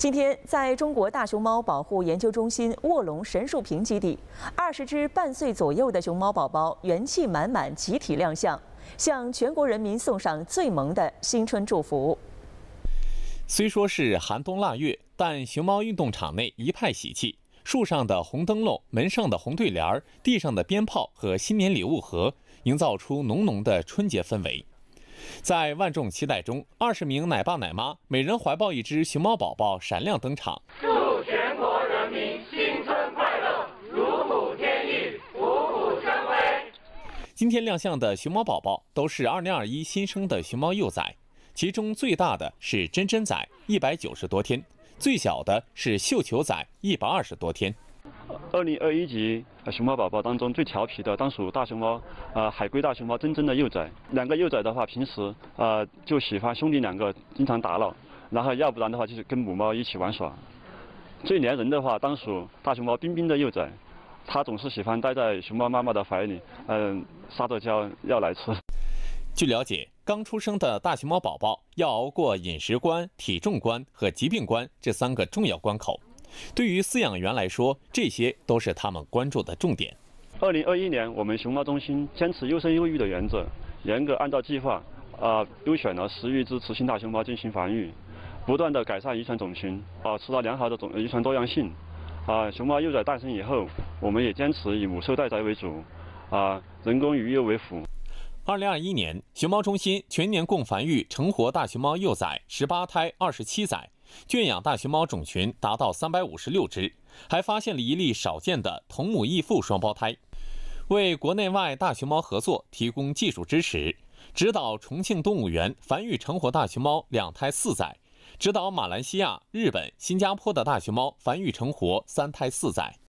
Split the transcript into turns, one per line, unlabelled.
今天，在中国大熊猫保护研究中心卧龙神树坪基地，20只半岁左右的熊猫宝宝元气满满，集体亮相，向全国人民送上最萌的新春祝福。
虽说是寒冬腊月，但熊猫运动场内一派喜气，树上的红灯笼、门上的红对联、地上的鞭炮和新年礼物盒，营造出浓浓的春节氛围。在万众期待中，20名奶爸奶妈每人怀抱一只熊猫宝宝闪亮登场。
祝全国人民新春快乐，如虎添翼，虎虎生威。
今天亮相的熊猫宝宝都是2021新生的熊猫幼崽，其中最大的是真真仔，190多天，最小的是绣球仔，120多天。
2021级熊猫宝宝当中最调皮的当属大熊猫，海龟大熊猫真真的幼崽。2个幼崽的话，平时就喜欢兄弟2个经常打闹，然后要不然的话就是跟母猫一起玩耍。最粘人的话，当属大熊猫冰冰的幼崽，它总是喜欢待在熊猫妈妈的怀里，撒着娇要来吃。
据了解，刚出生的大熊猫宝宝要熬过饮食关、体重关和疾病关这3个重要关口。对于饲养员来说，这些都是他们关注的重点。
2021年，我们熊猫中心坚持优生优育的原则，严格按照计划，优选了10余只雌性大熊猫进行繁育，不断的改善遗传种群，保持了良好的遗传多样性。熊猫幼崽诞生以后，我们也坚持以母兽待宰为主，人工育幼为辅。
2021年，熊猫中心全年共繁育成活大熊猫幼崽18胎27崽，圈养大熊猫种群达到356只，还发现了一例少见的同母异父双胞胎，为国内外大熊猫合作提供技术支持，指导重庆动物园繁育成活大熊猫2胎4崽，指导马来西亚、日本、新加坡的大熊猫繁育成活3胎4崽。